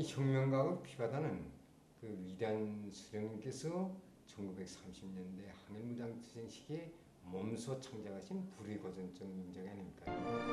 이 혁명가의 피바다는 그 위대한 수령님께서 1930년대 항일무장투쟁 시기에 몸소 창작하신 불의고전적 명작이 아닙니까?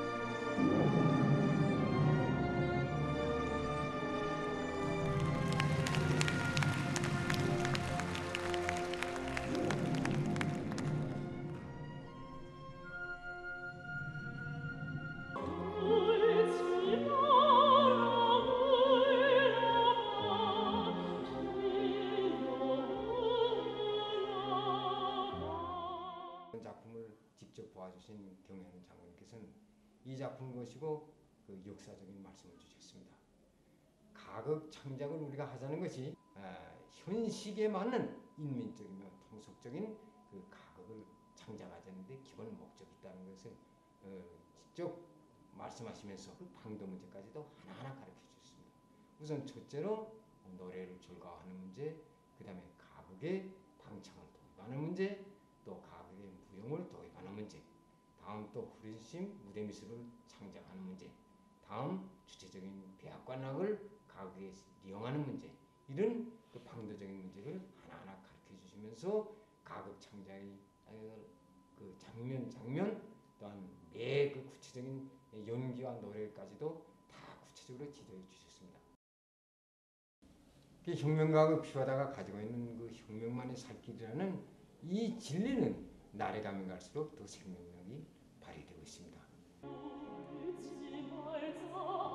작품을 직접 보아주신 경혜하는 장군님께서는 이 작품을 보시고 그 역사적인 말씀을 주셨습니다. 가극 창작을 우리가 하자는 것이 현 시기에 맞는 인민적이며 통속적인 그 가극을 창작하자는데 기본 목적이 있다는 것을 직접 말씀하시면서 그 방도 문제까지도 하나하나 가르쳐 주셨습니다. 우선 첫째로 노래를 절과하는 문제, 그 다음에 가극의 방창을 도입하는 문제, 또 가극의 무용을 도입하는 문제, 다음 또 후리심 무대미술을 창작하는 문제, 다음 주체적인 배합관락을 가극에 이용하는 문제, 이런 그 방도적인 문제를 하나하나 가르쳐 주시면서 가극 창작의 그 장면 또한 매 그 구체적인 연기와 노래까지도 다 구체적으로 지도해 주셨습니다. 혁명가의 피바다가 가지고 있는 그 혁명만의 살길이라는 이 진리는 날에 가면 갈수록 더 생명력이 발휘되고 있습니다.